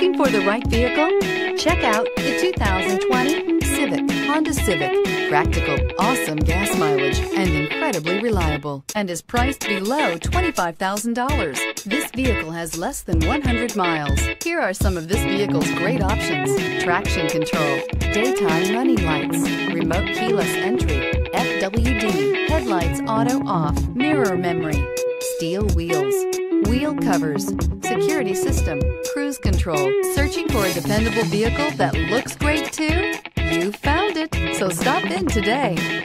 Looking for the right vehicle? Check out the 2020 Honda Civic. Practical, awesome gas mileage, and incredibly reliable, and is priced below $25,000. This vehicle has less than 100 miles. Here are some of this vehicle's great options: traction control, daytime running lights, remote keyless entry, FWD, headlights auto off, mirror memory, steel wheels, wheel covers, security system, cruise control. Searching for a dependable vehicle that looks great too? You found it, so stop in today.